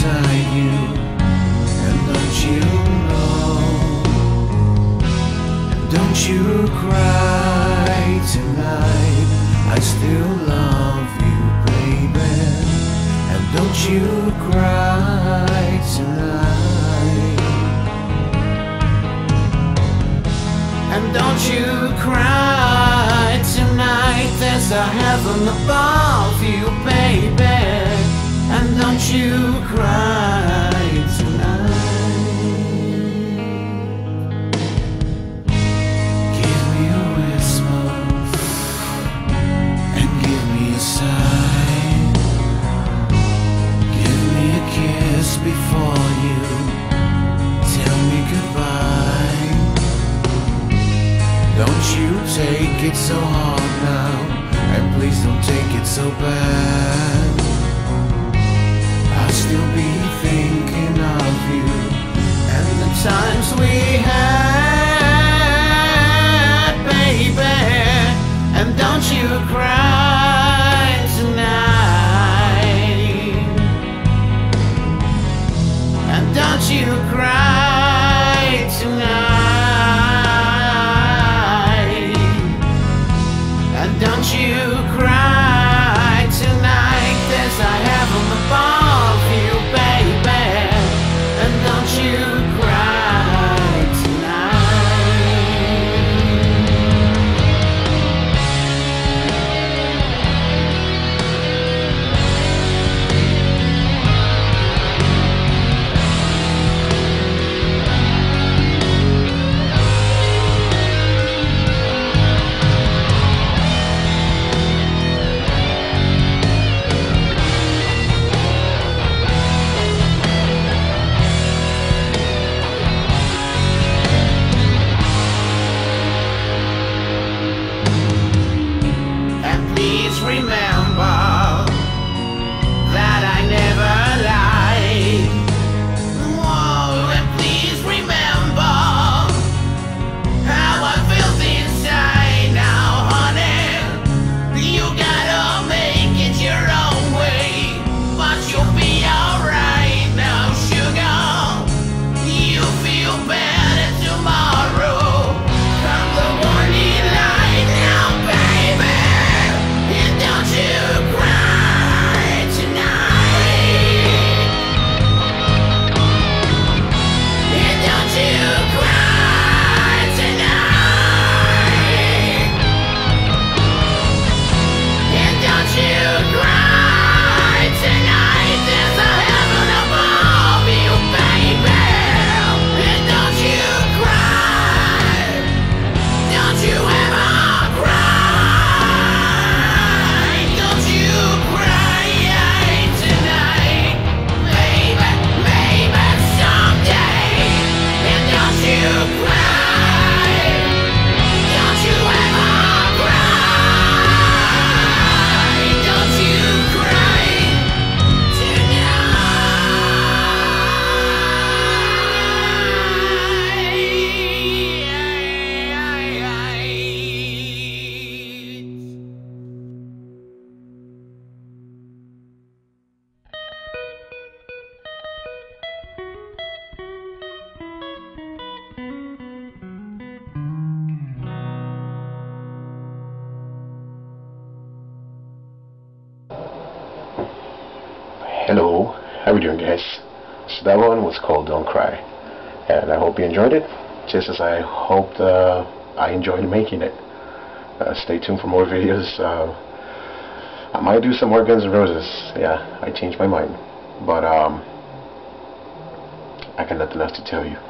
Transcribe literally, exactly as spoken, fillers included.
beside you. And don't you know, and don't you cry tonight, I still love you, baby. And don't you cry tonight, and don't you cry tonight, there's a heaven above you, baby. And don't you cry tonight. Give me a whisper and give me a sigh. Give me a kiss before you tell me goodbye. Don't you take it so hard now, and please don't take it so bad. I'll still be thinking of you and the times we had, baby. And don't you cry tonight, and don't you cry tonight, and don't you cry tonight, there's a heaven above you, baby. And don't you cry tonight. Remember that I never lied. Whoa, and please remember how I felt inside. Now, honey, you gotta make it your own way, but you'll be alright now, sugar. You'll feel better tomorrow. Come the morning light now, baby. Don't you cry tonight, and don't you cry tonight, and don't you cry tonight, there's a heaven above you, baby. And don't you cry, don't you ever cry. Hello, how are we doing, guys? So that one was called Don't Cry, and I hope you enjoyed it, just as I hoped uh, I enjoyed making it. Uh, stay tuned for more videos. Uh, I might do some more Guns N' Roses. Yeah, I changed my mind, but um, I got nothing else to tell you.